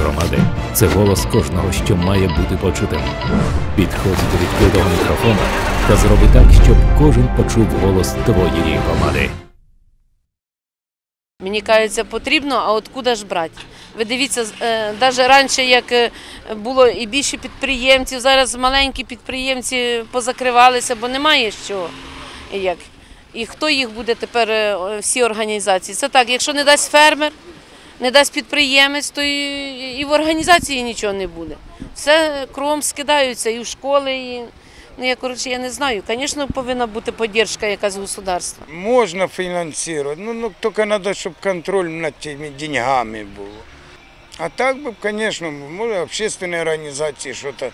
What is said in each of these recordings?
громади – це голос кожного, що має бути почутим. Підходь до відкритого мікрофона та зроби так, щоб кожен почув голос твоєї громади. Мені кажеться, потрібно, а откуда ж брати? Ви дивіться, навіть раніше, як було і більше підприємців, зараз маленькі підприємці позакривалися, бо немає з чого. І хто їх буде тепер, всі організації? Це так, якщо не дасть фермер, не дасть підприємець, то і в організації нічого не буде. Все кругом скидаються і в школи, я не знаю. Звісно, повинна бути підтримка якась государства. Можна фінансувати, тільки треба, щоб контроль над тими грошима був. А так би, звісно, може, общественні організації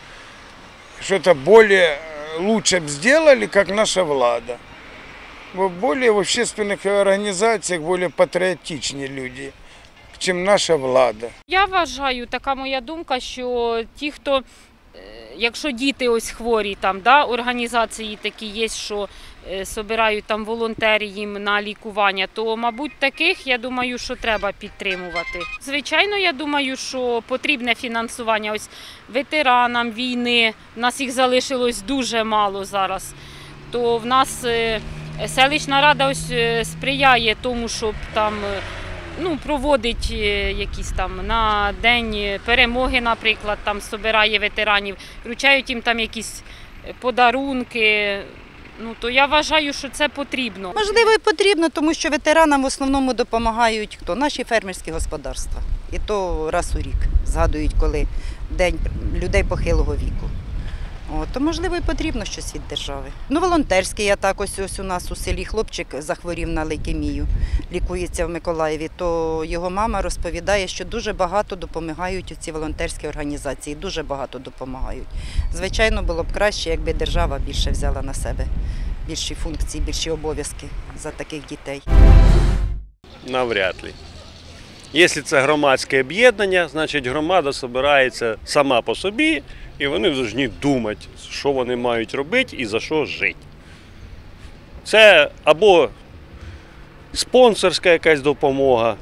щось більш лучше б зробили, як наша влада. Бо більш в общественних організаціях більш патріотичні люди, ніж наша влада. Я вважаю, така моя думка, що ті, хто, якщо діти ось хворі, організації такі є, що збирають волонтерів їм на лікування, то, мабуть, таких, я думаю, що треба підтримувати. Звичайно, я думаю, що потрібне фінансування ось ветеранам війни, в нас їх залишилось дуже мало зараз, то в нас селищна рада ось сприяє тому, щоб проводить якісь на День перемоги, наприклад, збирає ветеранів, вручають їм якісь подарунки. То я вважаю, що це потрібно. Можливо, і потрібно, тому що ветеранам в основному допомагають наші фермерські господарства. І то раз у рік згадують, коли День людей похилого віку. То, можливо, і потрібно щось від держави. Волонтерський, я так ось у нас у селі хлопчик захворів на лейкемію, лікується в Миколаєві, то його мама розповідає, що дуже багато допомагають ці волонтерські організації, дуже багато допомагають. Звичайно, було б краще, якби держава більше взяла на себе більші функції, більші обов'язки за таких дітей. Навряд ли. Якщо це громадське об'єднання, значить громада збирається сама по собі, і вони повинні думати, що вони мають робити і за що жити. Це або спонсорська якась допомога,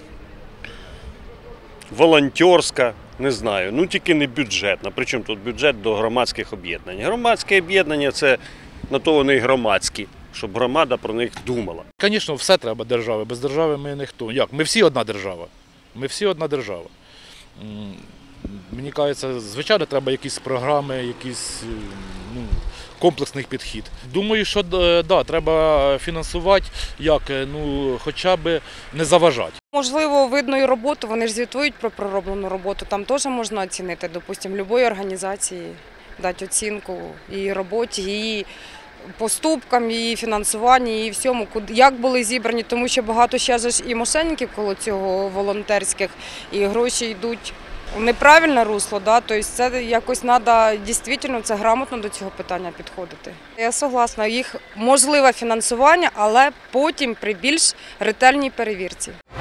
волонтерська, не знаю, тільки не бюджетна. Причому тут бюджет до громадських об'єднань. Громадське об'єднання – це на то вони і громадські, щоб громада про них думала. Звісно, все треба держави. Без держави ми ніхто. Як? Ми всі одна держава. Ми всі одна держава. Мені кажеться, звичайно, треба якісь програми, якийсь комплексний підхід. Думаю, що да, треба фінансувати, хоча б не заважати. Можливо, видно і роботу, вони ж звітують про пророблену роботу, там теж можна оцінити, допустимо, будь-якої організації, дати оцінку і роботі, і поступкам, і фінансуванні, і всьому, як були зібрані, тому що багато ще ж і мошенників коло цього волонтерських, і гроші йдуть в неправильне русло, тобто це якось треба дійсно це грамотно до цього питання підходити. Я согласна, їх можливе фінансування, але потім при більш ретельній перевірці.